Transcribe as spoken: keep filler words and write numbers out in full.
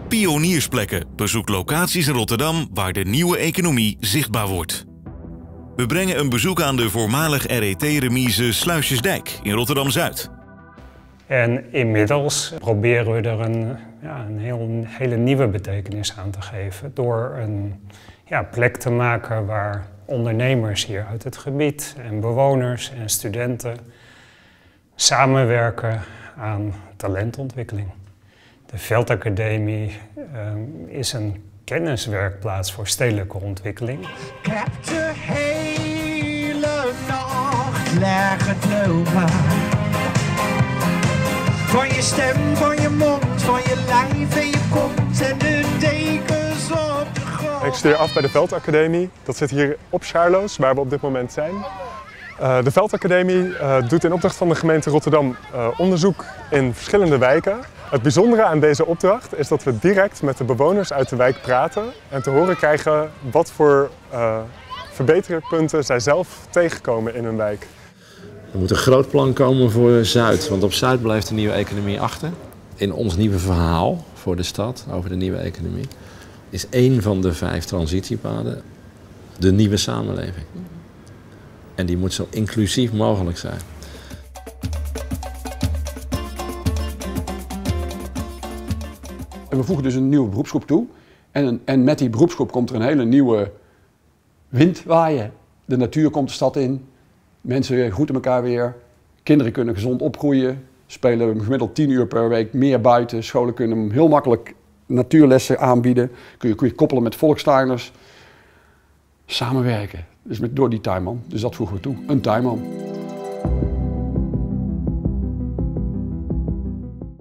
Pioniersplekken. Bezoek locaties in Rotterdam waar de nieuwe economie zichtbaar wordt. We brengen een bezoek aan de voormalig R E T-remise Sluisjesdijk in Rotterdam-Zuid. En inmiddels proberen we er een, ja, een heel, hele nieuwe betekenis aan te geven door een ja, plek te maken waar ondernemers hier uit het gebied en bewoners en studenten samenwerken aan talentontwikkeling. De Veldacademie uh, is een kenniswerkplaats voor stedelijke ontwikkeling. Ik heb de hele nacht liggen dromen. Van je stem, van je mond, van je lijf en je kont en de dekens op de grond. Ik studeer af bij de Veldacademie. Dat zit hier op Schaarloos, waar we op dit moment zijn. Uh, de Veldacademie uh, doet in opdracht van de gemeente Rotterdam uh, onderzoek in verschillende wijken. Het bijzondere aan deze opdracht is dat we direct met de bewoners uit de wijk praten en te horen krijgen wat voor uh, verbeterpunten zij zelf tegenkomen in hun wijk. Er moet een groot plan komen voor Zuid, want op Zuid blijft de nieuwe economie achter. In ons nieuwe verhaal voor de stad over de nieuwe economie is één van de vijf transitiepaden de nieuwe samenleving. En die moet zo inclusief mogelijk zijn. En we voegen dus een nieuwe beroepsgroep toe. En, en met die beroepsgroep komt er een hele nieuwe wind waaien. De natuur komt de stad in. Mensen groeten elkaar weer. Kinderen kunnen gezond opgroeien. Spelen gemiddeld tien uur per week meer buiten. Scholen kunnen heel makkelijk natuurlessen aanbieden. Kun je, kun je koppelen met volkstuiners. Samenwerken. Dus met, door die tuinman. Dus dat voegen we toe. Een tuinman.